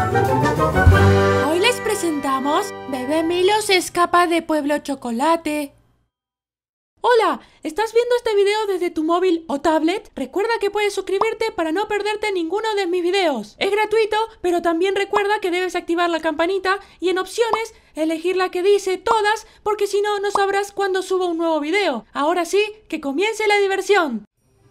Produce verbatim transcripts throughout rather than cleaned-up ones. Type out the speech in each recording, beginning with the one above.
Hoy les presentamos Bebé Milo se escapa de Pueblo Chocolate. Hola, ¿estás viendo este video desde tu móvil o tablet? Recuerda que puedes suscribirte para no perderte ninguno de mis videos. Es gratuito, pero también recuerda que debes activar la campanita y en opciones elegir la que dice todas, porque si no, no sabrás cuándo subo un nuevo video. Ahora sí, que comience la diversión.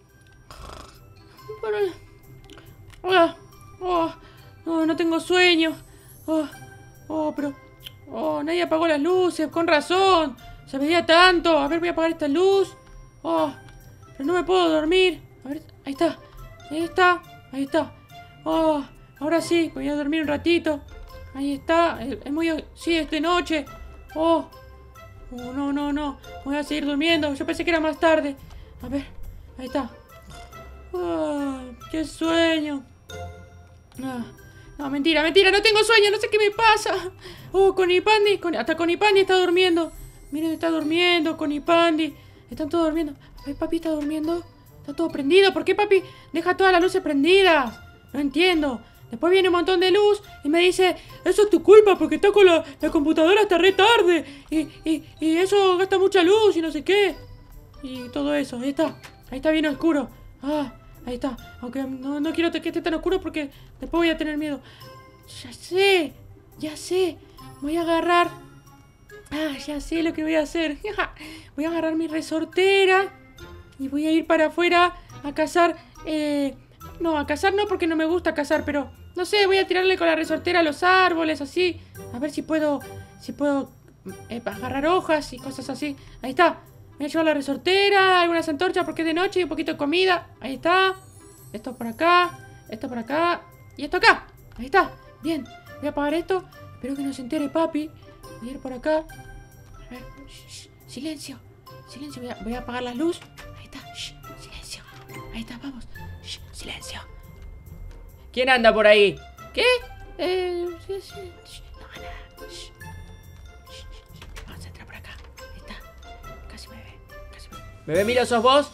Oh, oh, oh, no tengo sueño. Oh, oh, pero... Oh, nadie apagó las luces, con razón. Se veía tanto. A ver, voy a apagar esta luz. Oh, pero no me puedo dormir. A ver, ahí está. Ahí está. Ahí está. Oh, ahora sí, voy a dormir un ratito. Ahí está. Es, es muy... Sí, es de noche. Oh. Oh, no, no, no. Voy a seguir durmiendo. Yo pensé que era más tarde. A ver, ahí está. Oh, qué sueño. Ah. No, mentira, mentira, no tengo sueño, no sé qué me pasa. Oh, Conipandi, con, hasta Conipandi está durmiendo. Miren, está durmiendo, Conipandi. Están todos durmiendo. A ver, papi está durmiendo. Está todo prendido. ¿Por qué papi deja todas las luces prendidas? No entiendo. Después viene un montón de luz y me dice: eso es tu culpa porque está con la, la computadora hasta re tarde. Y, y, y eso gasta mucha luz y no sé qué. Y todo eso, ahí está. Ahí está bien oscuro. Ah. Ahí está, aunque no, no quiero que esté tan oscuro porque después voy a tener miedo. Ya sé, ya sé. Voy a agarrar... Ah, ya sé lo que voy a hacer. Voy a agarrar mi resortera y voy a ir para afuera a cazar... Eh... No, a cazar no porque no me gusta cazar, pero... No sé, voy a tirarle con la resortera a los árboles, así. A ver si puedo... Si puedo eh, agarrar hojas y cosas así. Ahí está. Me he llevado la resortera, algunas antorchas porque es de noche y un poquito de comida. Ahí está. Esto por acá, esto por acá y esto acá. Ahí está. Bien. Voy a apagar esto. Espero que no se entere papi. Voy a ir por acá. A ver. Shh, shh. Silencio. Silencio. Voy a, voy a apagar la luz. Ahí está. Shh. Silencio. Ahí está, vamos. Shh. Silencio. ¿Quién anda por ahí? ¿Qué? Eh... Sí, sí. Shh. No, nada. Shh. Vamos a entrar por acá. Ahí está. Casi me ve. Casi me ve. ¿Bebé Milo, sos vos?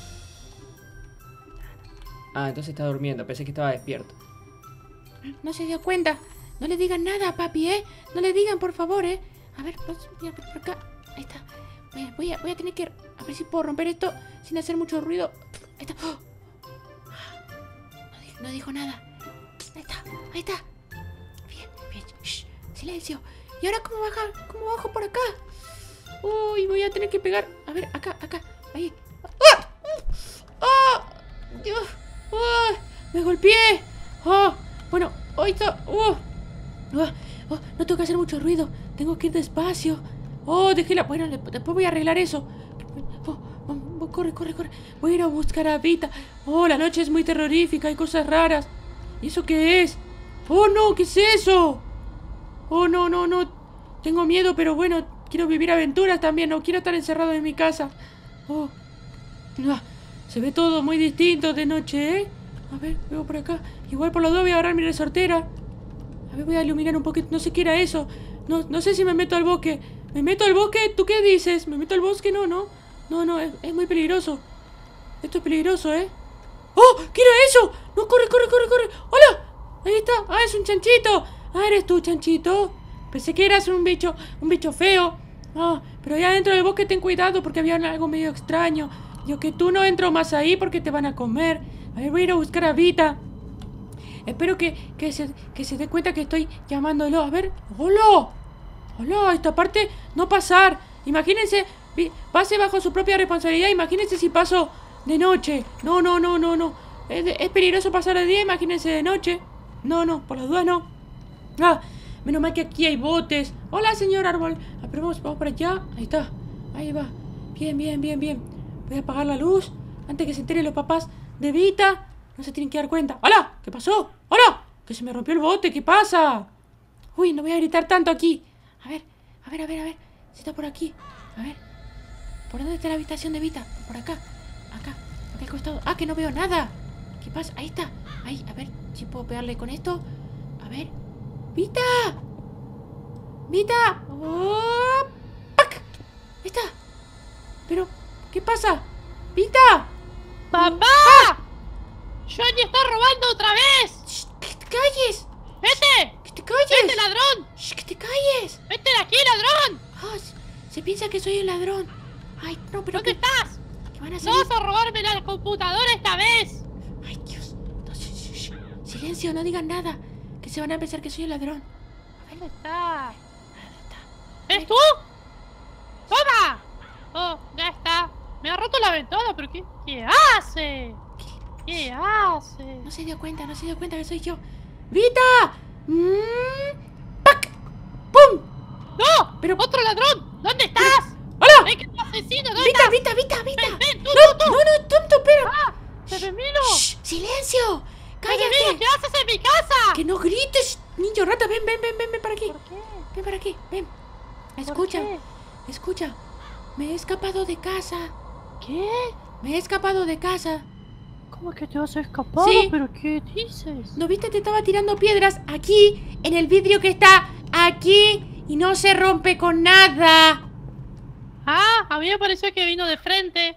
Ah, entonces está durmiendo. Pensé que estaba despierto. No se dio cuenta. No le digan nada a papi, ¿eh? No le digan, por favor, ¿eh? A ver, voy a por acá. Ahí está. Voy a, voy a tener que... A ver si puedo romper esto sin hacer mucho ruido. Ahí está. ¡Oh! No, dijo, no dijo nada. Ahí está. Ahí está. Bien, bien. Shh, silencio. ¿Y ahora cómo bajar? ¿Cómo bajo por acá? Uy, voy a tener que pegar. A ver, acá, acá. Ahí. ¡Ah! ¡Ah! Dios. ¡Oh! ¡Me golpeé! ¡Oh! Bueno, ahí está. ¡Oh! ¡Oh! ¡Oh! No tengo que hacer mucho ruido. Tengo que ir despacio. ¡Oh! Dejé la... Bueno, después voy a arreglar eso. Oh, oh, corre, corre, corre. Voy a ir a buscar a Vita. ¡Oh! La noche es muy terrorífica. Hay cosas raras. ¿Y eso qué es? ¡Oh, no! ¿Qué es eso? ¡Oh, no, no, no! Tengo miedo, pero bueno, quiero vivir aventuras también. No quiero estar encerrado en mi casa. ¡Oh! ¡Ah! Se ve todo muy distinto de noche, ¿eh? A ver, veo por acá. Igual por los dos voy a agarrar mi resortera. A ver, voy a iluminar un poquito. No sé qué era eso. No, no sé si me meto al bosque. ¿Me meto al bosque? ¿Tú qué dices? ¿Me meto al bosque? No, no. No, no, es, es muy peligroso. Esto es peligroso, ¿eh? ¡Oh! ¿Qué era eso? No, corre, corre, corre, corre. ¡Hola! Ahí está. Ah, es un chanchito. Ah, eres tú, chanchito. Pensé que eras un bicho, un bicho feo. Ah, pero allá dentro del bosque ten cuidado porque había algo medio extraño. Yo que tú no entro más ahí porque te van a comer. A ver, voy a ir a buscar a Vita. Espero que, que, se, que se dé cuenta que estoy llamándolo. A ver. ¡Hola! ¡Hola! Esta parte no pasar. Imagínense, pase bajo su propia responsabilidad. Imagínense si paso de noche. No, no, no, no, no. Es, es peligroso pasar de día, imagínense de noche. No, no, por las dudas no. Ah, menos mal que aquí hay botes. Hola, señor árbol. Ah, pero vamos, vamos para allá. Ahí está. Ahí va. Bien, bien, bien, bien. Voy a apagar la luz antes que se enteren los papás de Vita. No se tienen que dar cuenta. ¡Hola! ¿Qué pasó? ¡Hola! Que se me rompió el bote. ¿Qué pasa? Uy, no voy a gritar tanto aquí. A ver, a ver, a ver, a ver. Si está por aquí. A ver. ¿Por dónde está la habitación de Vita? Por acá. Acá. Acá al costado. ¡Ah, que no veo nada! ¿Qué pasa? Ahí está. Ahí, a ver si puedo pegarle con esto. A ver. ¡Vita! ¡Vita! ¡Oh! ¡Pac! Ahí está. Pero... ¿qué pasa? ¡Vita! ¡Papá! ¡Ah! ¡Johnny está robando otra vez! ¡Shh! ¡Que te calles! ¡Vete! piensa que soy el ladrón. Ay, no, pero ¿Dónde ¿qué? estás? ¿Qué van a ¡No salir? vas a robarme la computadora esta vez! Ay, Dios. No, sh, sh, sh. Silencio, no digan nada. Que se van a pensar que soy el ladrón. ¿Dónde está? ¿Dónde está? ¿Eres tú? ¡Toma! Oh, ya está. Me ha roto la ventana, pero ¿qué, qué hace? ¿Qué hace? No se dio cuenta, no se dio cuenta que soy yo. ¡Vita! Mm, ¡pac! ¡Pum! ¡No! Pero- ¡Otro ladrón! ¿Dónde estás? ¡Hola! ¡Ven, que tu asesino! ¿Dónde ¡Vita, estás? Vita, Vita, Vita! ¡Ven, ven! ¡Tú, ¡No, tú, tú! no, no, tonto, espera! ¡Ah! ¡Bebé Milo! ¡Shh! ¡Silencio! ¡Bebé Milo! ¡Cállate! ¿Qué haces en mi casa? ¡Que no grites, niño rata! Ven, ven, ven, ven, ven para aquí. ¿Por qué? Ven para aquí, ven. ¿Por Escucha, qué? escucha. Me he escapado de casa. ¿Qué? Me he escapado de casa. ¿Cómo que te has escapado? Sí. ¿Pero qué dices? ¿No viste? Te estaba tirando piedras aquí, en el vidrio que está aquí, y no se rompe con nada. Ah, a mí me pareció que vino de frente.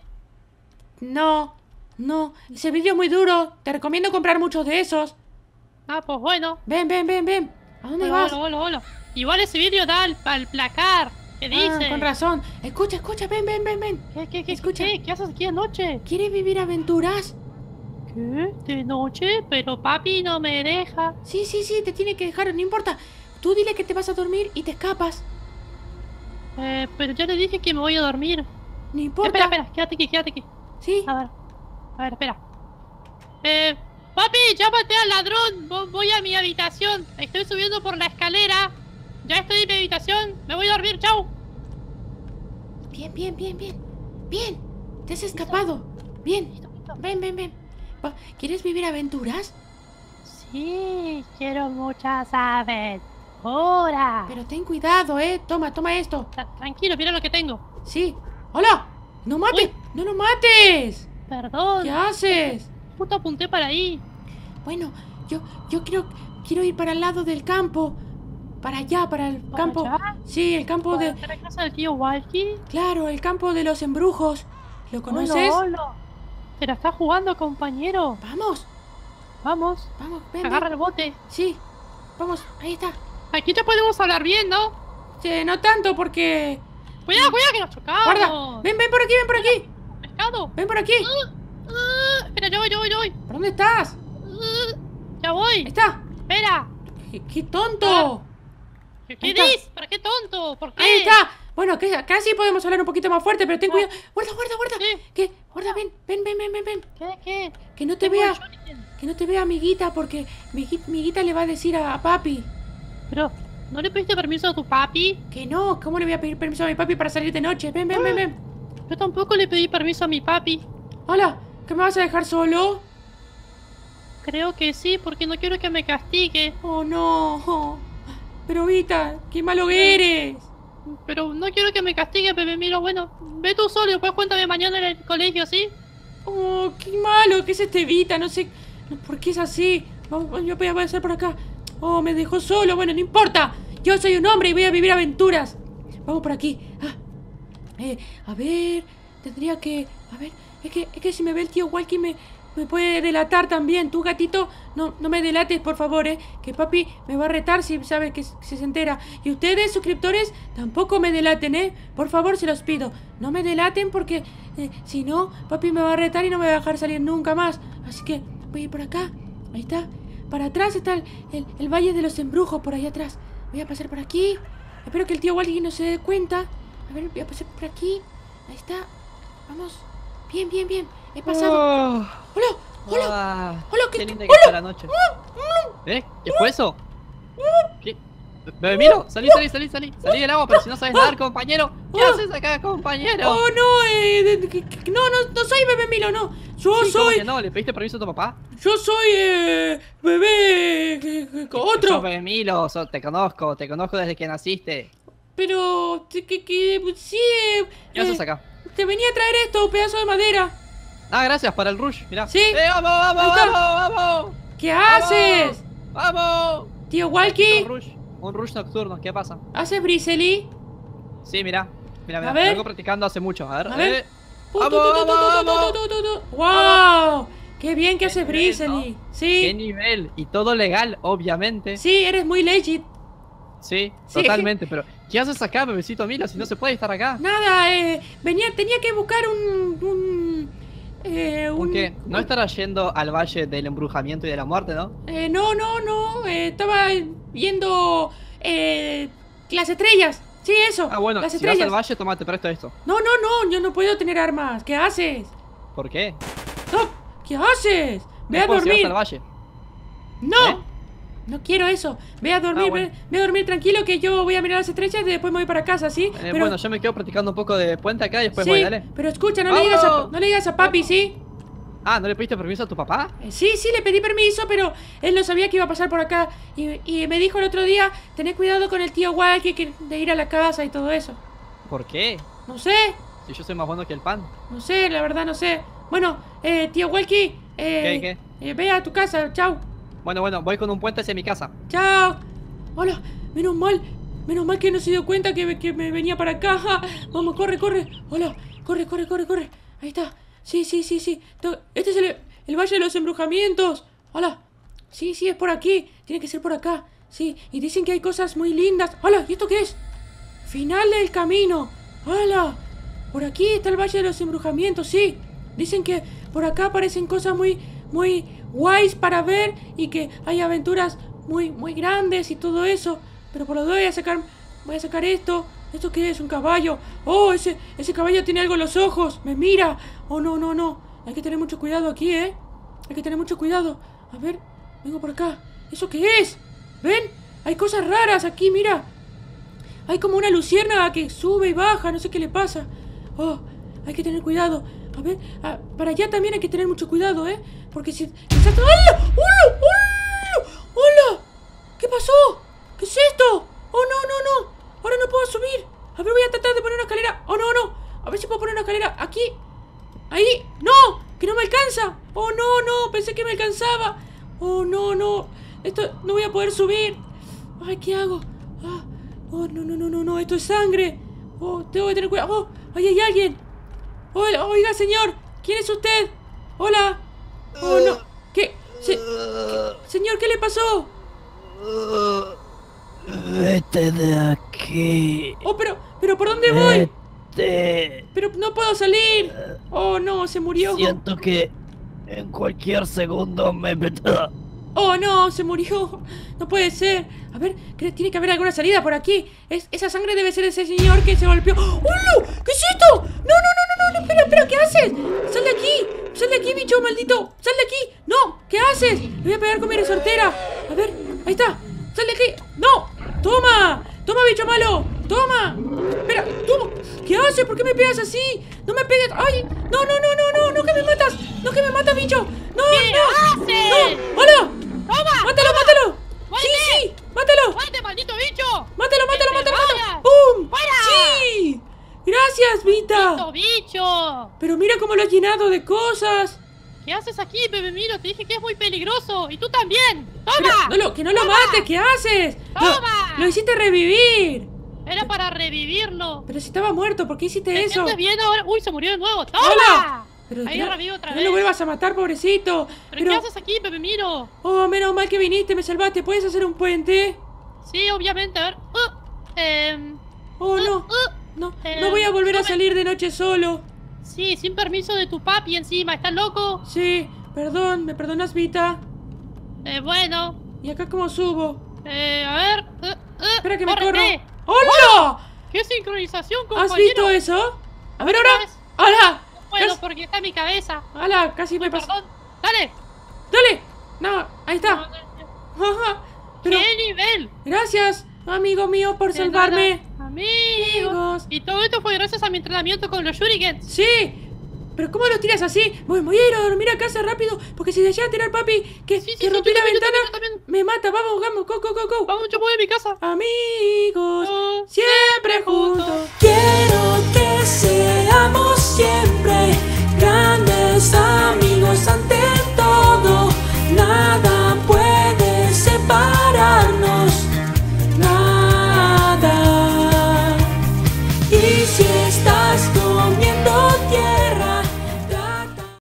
No, no. Ese vidrio es muy duro. Te recomiendo comprar muchos de esos. Ah, pues bueno. Ven, ven, ven, ven. ¿A dónde Hola, vas? hola, hola, hola. Igual ese vídeo da al, al placar. ¿Qué dice? Ah, con razón. Escucha, escucha, ven, ven, ven, ven. ¿Qué, qué, qué, Escucha. qué? ¿Qué haces aquí anoche? ¿Quieres vivir aventuras? ¿Qué? ¿De noche? Pero papi no me deja. Sí, sí, sí, te tiene que dejar, no importa. Tú dile que te vas a dormir y te escapas. Eh, pero ya le dije que me voy a dormir. No importa. Espera, espera, quédate aquí, quédate aquí. Sí. A ver, a ver, espera. Eh, papi, ya maté al ladrón. Vo- Voy a mi habitación. Estoy subiendo por la escalera. Ya estoy en mi habitación. Me voy a dormir, chau. Bien, bien, bien, bien. Bien. Te has escapado. Bien. Listo, listo. Ven, ven, ven. Va, ¿quieres vivir aventuras? Sí, quiero muchas aventuras. Pero ten cuidado, eh. Toma, toma esto. Tra- Tranquilo, mira lo que tengo. Sí. ¡Hola! ¡No mates! Uy. ¡No lo mates! Perdón. ¿Qué haces? Justo apunté para ahí. Bueno, yo, yo quiero, quiero ir para el lado del campo. Para allá, para el ¿Para campo. allá? Sí, el campo de... ¿Para la casa del tío Walkie? Claro, el campo de los embrujos. ¿Lo conoces? Hola, hola. ¿Te la estás jugando, compañero? Vamos, Vamos, vamos, ven, agarra ven. el bote. Sí, vamos, ahí está. Aquí ya podemos hablar bien, ¿no? Sí, no tanto porque... Cuidado, cuidado, que nos chocamos. Guarda, ven, ven por aquí, ven por aquí. Pescado. Ven por aquí. Ah, ah, espera, yo voy, yo voy, yo voy. ¿Por dónde estás? Ah, ya Ahí voy. está. Espera. ¡Qué, qué tonto! ¿Qué, Ahí qué está. dices? ¿Para qué tonto? ¿Por qué? Ahí está. Bueno, que acá sí podemos hablar un poquito más fuerte, pero ten cuidado. Guarda, guarda, guarda. Sí. ¿Qué? Guarda, ven, ven, ven, ven, ven, ven. ¿Qué? ¿Qué? Que no te Tengo vea, el shuriken. que no te vea amiguita, porque mi amiguita le va a decir a, a papi. Pero, ¿no le pediste permiso a tu papi? Que no, ¿cómo le voy a pedir permiso a mi papi para salir de noche? Ven, ven, ven, ven. Yo tampoco le pedí permiso a mi papi. Hola, ¿que me vas a dejar solo? Creo que sí, porque no quiero que me castigue. Oh, no. Oh. Pero Vita, qué malo eres. Pero no quiero que me castigue, bebé Milo. Bueno, ve tú solo y después cuéntame mañana en el colegio, ¿sí? Oh, qué malo, ¿qué es este Vita? No sé no, por qué es así. Vamos, yo voy a hacer por acá. Oh, me dejó solo. Bueno, no importa. Yo soy un hombre y voy a vivir aventuras. Vamos por aquí. Ah. Eh, a ver, tendría que... A ver, es que, es que si me ve el tío Walkie me, me puede delatar también. Tú, gatito, no, no me delates, por favor, eh. Que papi me va a retar si sabe que, si se entera. Y ustedes, suscriptores, tampoco me delaten, eh. Por favor, se los pido. No me delaten porque eh, si no, papi me va a retar y no me va a dejar salir nunca más. Así que voy a ir por acá. Ahí está. Para atrás está el, el, el Valle de los Embrujos, por ahí atrás. Voy a pasar por aquí. Espero que el tío Walkie no se dé cuenta. A ver, voy a pasar por aquí. Ahí está. Vamos. Bien, bien, bien. He pasado. Oh, ¡Hola! ¡Hola! ah, ¡Hola! ¿Qué, qué linda que ¡Hola! está la noche. ¿Eh? ¿Qué fue eso? ¿Qué? Bebé Milo, salí, salí, salí, salí. Salí del agua, pero si no sabes nadar, compañero. ¿Qué Oh. haces acá, compañero? ¡Oh, no! Eh, de- de- que- que- no, no, no soy Bebé Milo, no. Yo Sí, ¿cómo soy. que no? ¿Le pediste permiso a tu papá? Yo soy. Eh, bebé. que- que- que- Sos otro. Bebé Milo, so- te conozco, te conozco desde que naciste. Pero. Que, que, que- sí. eh, ¿Qué haces eh, acá? Te venía a traer esto, pedazo de madera. Ah, gracias, para el rush, mirá. Sí. ¡Eh, vamos, vamos, Ahí está. vamos, vamos! ¿Qué haces? ¡Vamos! Tío Un Walkie. rush, un rush nocturno, ¿qué pasa? ¿Haces briseli? Sí, mirá, mira, mira, A ver. vengo practicando hace mucho, a ver. A ver. eh. Tu, tu, Vamos, tu, tu, tu, vamos, tu, vamos. tu, tu, tu. ¡Wow! ¡Qué bien que Qué haces nivel, briseli! ¿no? Sí. ¿Qué nivel? Y todo legal, obviamente. Sí, eres muy legit. Sí, Sí, totalmente, pero ¿qué haces acá, bebecito Milo? Si no se puede estar acá. Nada, eh, venía, tenía que buscar un... un eh, ¿Por un, qué? No estarás yendo al valle del embrujamiento y de la muerte, ¿no? Eh, no, no, no, eh, estaba viendo eh, las estrellas. Sí, eso, Ah, bueno, las si estrellas. vas al valle, tomate, presto esto. No, no, no, yo no puedo tener armas. ¿Qué haces? ¿Por qué? No, ¿qué haces? Ve Es a por si vas dormir. al valle. No, ¿Eh? no quiero eso. Ve a dormir, Ah, bueno. ve, ve a dormir tranquilo que yo voy a mirar las estrellas y después me voy para casa, ¿sí? Eh, bueno, yo me quedo practicando un poco de puente acá y después sí, voy, dale. pero escucha, no le, digas a, ¡Vamos! no le digas a papi, ¿sí? Ah, ¿no le pediste permiso a tu papá? Eh, Sí, sí, le pedí permiso, pero él no sabía que iba a pasar por acá. Y, y me dijo el otro día, tenés cuidado con el tío Walkie que, de ir a la casa y todo eso. ¿Por qué? No sé, Si yo soy más bueno que el pan. no sé, la verdad no sé. Bueno, eh, tío Walkie, eh, ¿Qué, eh, ve a tu casa, chao. Bueno, bueno, voy con un puente hacia mi casa. Chao. Hola, menos mal, menos mal que no se dio cuenta que, que me venía para acá. Ja, vamos, corre, corre. Hola, corre, corre, corre, corre. Ahí está. Sí, sí, sí, sí. To- Este es el, el Valle de los Embrujamientos. Hola. Sí, sí, es por aquí. Tiene que ser por acá. Sí, y dicen que hay cosas muy lindas. Hola, ¿y esto qué es? Final del camino. Hola. Por aquí está el Valle de los Embrujamientos, sí. Dicen que por acá aparecen cosas muy, muy guays para ver y que hay aventuras muy, muy grandes y todo eso. Pero por lo de voy a sacar, voy a sacar esto. ¿Esto qué es? Un caballo. Oh, ese, ese caballo tiene algo en los ojos. Me mira. Oh, no, no, no. Hay que tener mucho cuidado aquí, ¿eh? Hay que tener mucho cuidado. A ver, vengo por acá. ¿Eso qué es? ¿Ven? Hay cosas raras aquí, mira. Hay como una luciérnaga que sube y baja. No sé qué le pasa. Oh, hay que tener cuidado. A ver, ah, para allá también hay que tener mucho cuidado, ¿eh? Porque si... ¡Hola! ¡Hola! ¡Hola! ¡Hola! ¿Qué pasó? ¿Qué es esto? Oh, no, no, no. Ahora no puedo subir. A ver, voy a tratar de poner una escalera. Oh, no, no. A ver si puedo poner una escalera aquí. Ahí. ¡No! ¡Que no me alcanza! Oh, no, no. Pensé que me alcanzaba. Oh, no, no. Esto no voy a poder subir. Ay, ¿qué hago? Ah. Oh, no, no, no, no, no. Esto es sangre. Oh, tengo que tener cuidado. Oh, ahí hay alguien. Hola, oiga, señor. ¿Quién es usted? Hola. Oh, no. ¿Qué? Se- ¿Qué? Señor, ¿qué le pasó? Vete de aquí. Oh, pero, pero ¿por dónde voy? Vete. Pero no puedo salir. Oh, no, se murió. Siento que en cualquier segundo me... Oh, no, se murió. No puede ser. A ver, cre- tiene que haber alguna salida por aquí. Es, esa sangre debe ser ese señor que se golpeó. ¡Oh, no! ¿Qué es esto? No, no, no, no, no, no, espera, espera, ¿qué haces? Sal de aquí, sal de aquí, bicho maldito. Sal de aquí. No, ¿qué haces? Le voy a pegar con mi resortera. A ver, ahí está. Sal de aquí. No, toma, toma, bicho malo. Toma. Espera, tú, ¿qué haces? ¿Por qué me pegas así? No me pegues. Ay, no, no, no, no, no, no que me matas. No que me matas, bicho. No, ¿Qué no. haces? No, hola. ¡Toma! ¡Mátalo, mátalo! ¡Muerte! ¡Sí, sí! ¡Mátalo! ¡Muerte, maldito bicho! ¡Mátalo, mátalo, ¡Que mátalo, te mátalo! vayas! ¡Pum! ¡Fuera! ¡Sí! ¡Gracias, Vita! ¡Maldito bicho! Pero mira cómo lo has llenado de cosas. ¿Qué haces aquí, bebé Milo? Te dije que es muy peligroso. ¡Y tú también! Pero, ¡Toma! no lo, que no lo ¡Toma! mates, ¿qué haces? Lo- ¡Toma! Lo, hiciste revivir. Era para revivirlo. Pero si estaba muerto, ¿por qué hiciste ¿Te eso? sientes bien ahora? ¡Uy, se murió de nuevo! ¡Toma! ¡Hola! Pero Ahí que lo no, revivo otra no vez. lo vuelvas a matar, pobrecito. ¿Pero, qué haces aquí, bebé Milo? Oh, menos mal que viniste, me salvaste. ¿Puedes hacer un puente? Sí, obviamente. A ver. Uh, em, Oh, uh, no. uh. No, eh, no voy a volver a no me- salir de noche solo. Sí, sin permiso de tu papi encima. ¿Estás loco? Sí, perdón, ¿me perdonas, Vita? Eh, bueno. ¿Y acá cómo subo? Eh, a ver. Uh, uh, Espera que me córrete. corro. ¡Hola! ¡Qué sincronización, compañero! ¿Has visto eso? A ver ahora. ¿Sabes? ¡Hola! No puedo Casi- porque está en mi cabeza. ¡Hola! Casi me pasó. Perdón. ¡Dale! ¡Dale! No, ahí está. Ajá. Pero ¡Qué nivel! gracias, amigo mío, por De salvarme. nada, Amigos. Amigos. Y todo esto fue gracias a mi entrenamiento con los shurikens. Sí. Pero ¿cómo los tiras así? Voy, voy a ir a dormir a casa rápido. Porque si llega a tirar papi, que, Sí, sí, que sí, rompí yo la también, yo ventana, también, yo también. me mata. Vamos, vamos, go, go, go, go. Vamos, yo voy a mi casa. Amigos, Oh, siempre juntos. juntos. Quiero que seamos siempre grandes amigos antes